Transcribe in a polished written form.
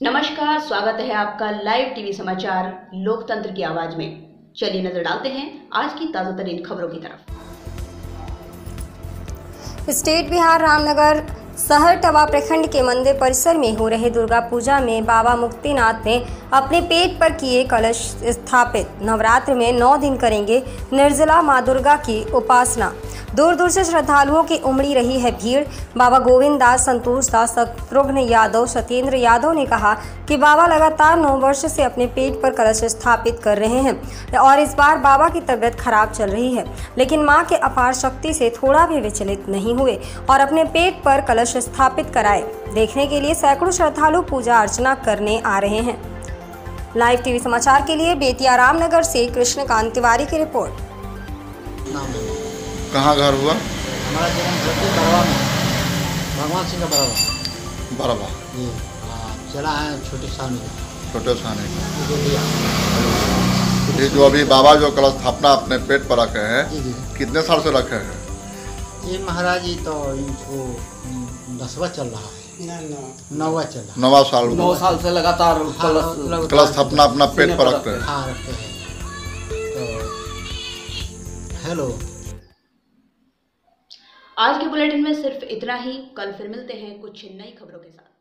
नमस्कार, स्वागत है आपका लाइव टीवी समाचार लोकतंत्र की आवाज में। चलिए नजर डालते हैं आज की ताजा तरीन खबरों की तरफ। स्टेट बिहार रामनगर सहरटवा प्रखंड के मंदिर परिसर में हो रहे दुर्गा पूजा में बाबा मुक्तिनाथ ने अपने पेट पर किए कलश स्थापित। नवरात्र में 9 दिन करेंगे निर्जला मां दुर्गा की उपासना। दूर दूर से श्रद्धालुओं की उमड़ी रही है भीड़। बाबा गोविंद दास, संतोष दास, शत्रुघ्न यादव, सत्येंद्र यादव ने कहा कि बाबा लगातार 9 वर्ष से अपने पेट पर कलश स्थापित कर रहे हैं और इस बार बाबा की तबीयत खराब चल रही है, लेकिन मां के अपार शक्ति से थोड़ा भी विचलित नहीं हुए और अपने पेट पर कलश स्थापित कराए। देखने के लिए सैकड़ों श्रद्धालु पूजा अर्चना करने आ रहे हैं। लाइव टीवी समाचार के लिए बेतिया रामनगर से कृष्णकांत तिवारी की रिपोर्ट। कहाँ घर हुआ? हमारा जन्म धरती बरवा में, भगवान सिंह का बरवा। बरवा जी चला है छोटे साने ये जो अभी बाबा जो कलश स्थापना अपने पेट पर रखे हैं, जी कितने साल से रखे हैं? ये महाराज जी तो इनको 10वां चल रहा है, 9वां चल रहा है। 9वां साल 9 साल से लगातार कलश स्थापना अपना पेट पर रखते हैं। हाँ रखते हैं। तो हेलो, आज के बुलेटिन में सिर्फ इतना ही। कल फिर मिलते हैं कुछ नई खबरों के साथ।